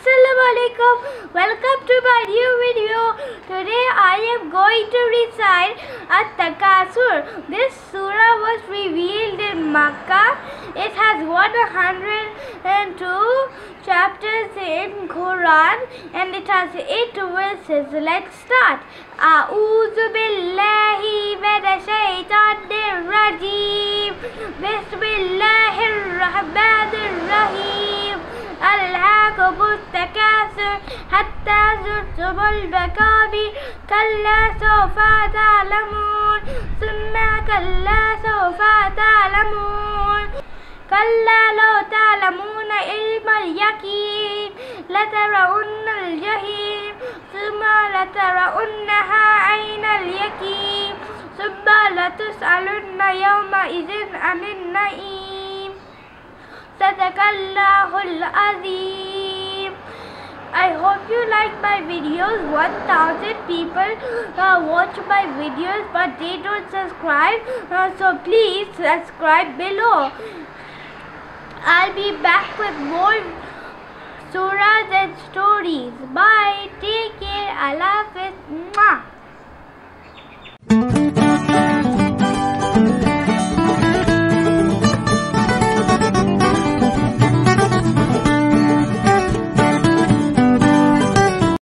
Assalamualaikum. Welcome to my new video. Today I am going to recite At-Takasur. This surah was revealed in Makkah. It has 102 chapters in Quran and it has 8 verses. Let's start. A'udhu billahi minash shaitanir rajim. Bismillahir rahmanir rahim. ألهاكم التكاثر حتى زرتم المقابر كلا سوف تعلمون ثم كلا سوف تعلمون كلا لو تعلمون علم اليقين لترون الجحيم ثم لترونها عين اليقين ثم لتسألن يومئذ عن النعيم. Sadaqallahul Azim. I hope you like my videos. 1000 people watch my videos but they don't subscribe. So please subscribe below. I'll be back with more surahs and stories. Bye. Take care. Allah Hafiz. Mwah.